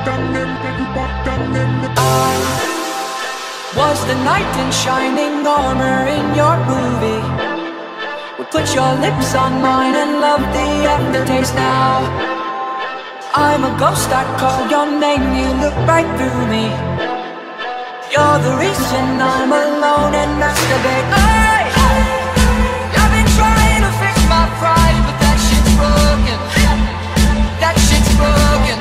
Was the knight in shining armor in your movie? Would put your lips on mine and love the aftertaste now. I'm a ghost, I call your name, you look right through me. You're the reason I'm alone and masturbate. Hey! I've been trying to fix my pride, but that shit's broken. That shit's broken.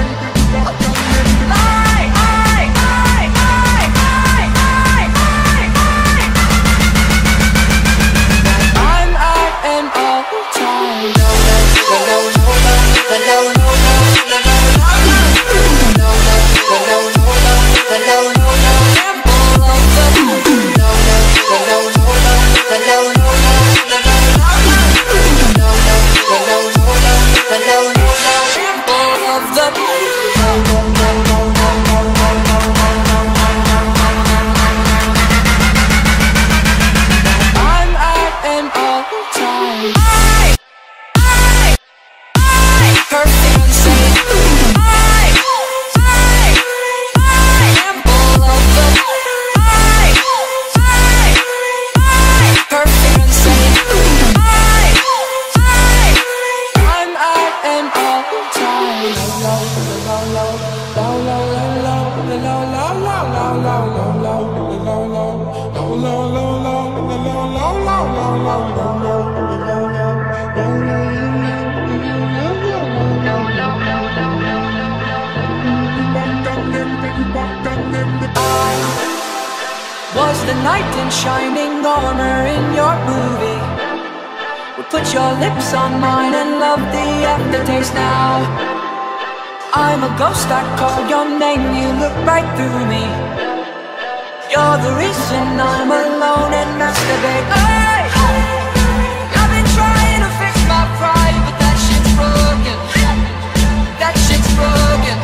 Was the knight in shining armor in your movie? Would put your lips on mine and love the aftertaste now. I'm a ghost, I call your name, you look right through me. You're the reason I'm alone and masturbate. Hey! I've been trying to fix my pride, but that shit's broken. That shit's broken.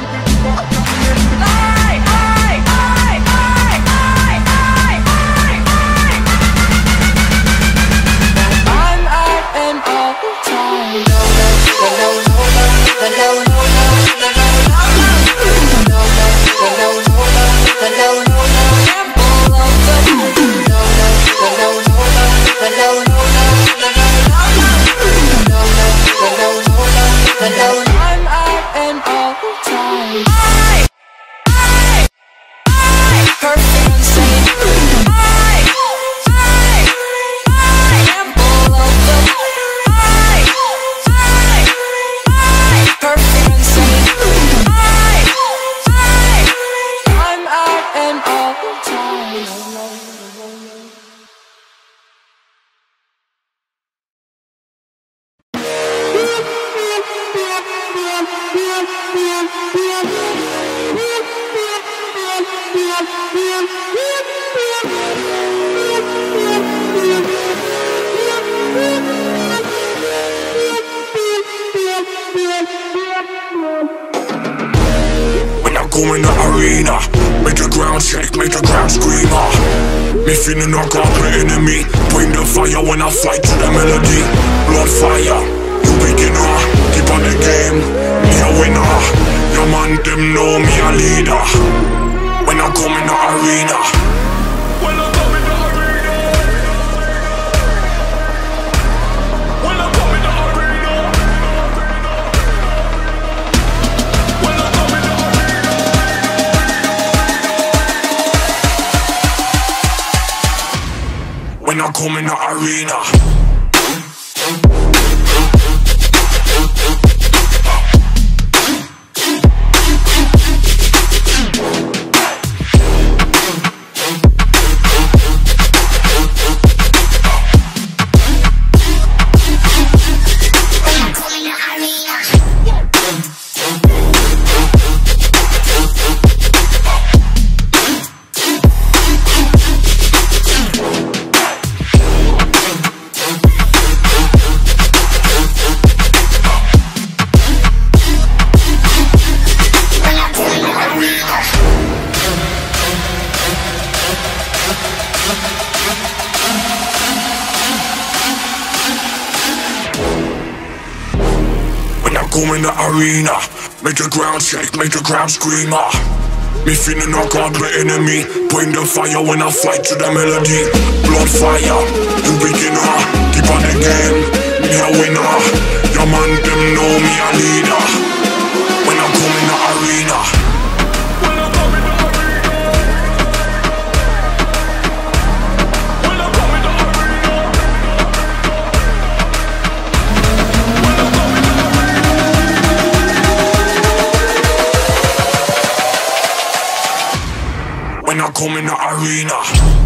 Go in the arena, make the ground shake, make the ground scream. Me feeling like I'm the enemy. Bring the fire when I fight to the melody. Blood fire, you beginner. Keep on the game, me a winner. Your man them know me a leader. When I come in the arena. When I come in the arena. When I come in the arena. When I come in the arena. When I come in the arena. come in the arena, make the ground shake, make the ground scream. Me feeling knock out the enemy, bring the fire when I fight to the melody. Blood fire, you beginner, keep on the game, me a winner. Your man them know me a leader, when I come in the arena. When I come in the arena.